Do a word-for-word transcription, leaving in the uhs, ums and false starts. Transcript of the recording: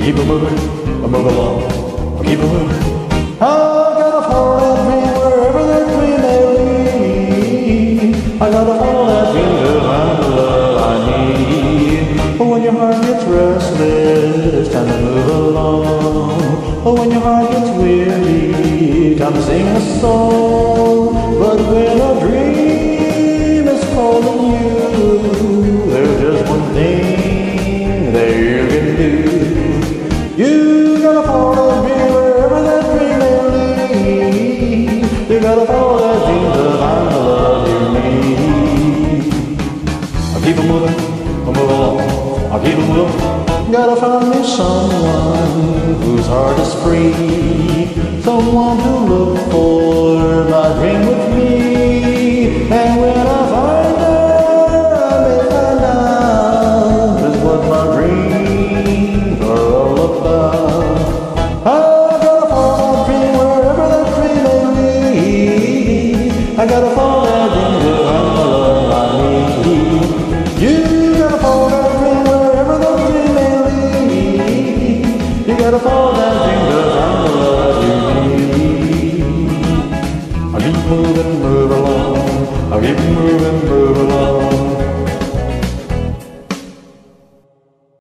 keep it moving, I move along, I keep it moving. I gotta follow that dream wherever that dream may lead. I gotta follow that dream to find the love I need. But when your heart gets restless, it's time to move along. But when your heart gets weary, time to sing a song. But when a dream is calling you, there's just one thing that you can do. You gotta follow that dream wherever that dream may lead. You gotta follow that dream to find the love you need. I'll keep it moving, I'll move along, I'll keep it moving. Gotta find me someone whose heart is free, someone to look for my dream with me. And when I find her, I may find out just what my dreams are all about. I gotta follow that dream wherever that dream may lead. I gotta follow that dream to find the love I need. You gotta follow that dream wherever that dream may lead. You gotta follow